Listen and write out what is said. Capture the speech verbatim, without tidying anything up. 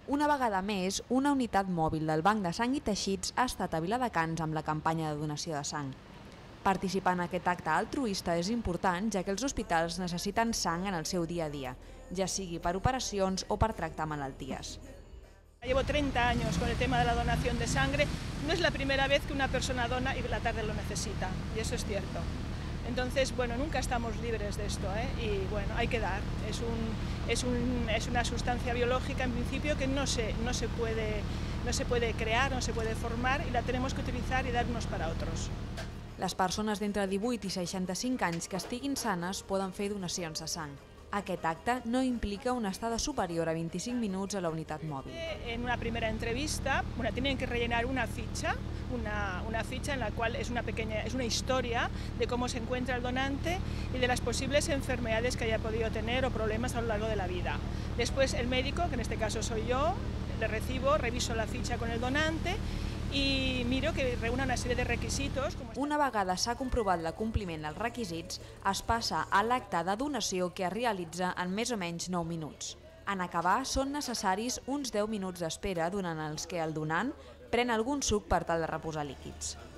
Una vegada més, una unitat mòbil del Banc de Sang i Teixits ha estat a Viladecans amb la campanya de donació de sang. Participar en aquest acte altruista és important, ja que els hospitals necessiten sang en el seu dia a dia, ja sigui per operacions o per tractar malalties. Llevo treinta años con el tema de la donación de sangre. No es la primera vez que una persona dona y la tarde lo necesita, y eso es cierto. Entonces, bueno, nunca estamos libres de esto, ¿eh? Y bueno, hay que dar. Es, un, es, un, es una sustancia biológica en principio que no se, no, se puede, no se puede crear, no se puede formar y la tenemos que utilizar y dar unos para otros. Les persones d'entre divuit i seixanta-cinc anys que estiguin sanes poden fer donacions de sang. Aquest acte no implica una estada superior a veinticinc minuts a la unitat mòbil. En una primera entrevista, bueno, tienen que rellenar una ficha, una, una ficha en la cual es una pequeña, es una historia de cómo se encuentra el donante y de las posibles enfermedades que haya podido tener o problemas a lo largo de la vida. Después el médico, que en este caso soy yo, le recibo, reviso la ficha con el donante i miro que reúna una sèrie de requisitos. Una vegada s'ha comprovat l'acompliment dels requisits, es passa a l'acte de donació que es realitza en més o menys nou minuts. En acabar, són necessaris uns deu minuts d'espera durant els que el donant pren algun suc per tal de reposar líquids.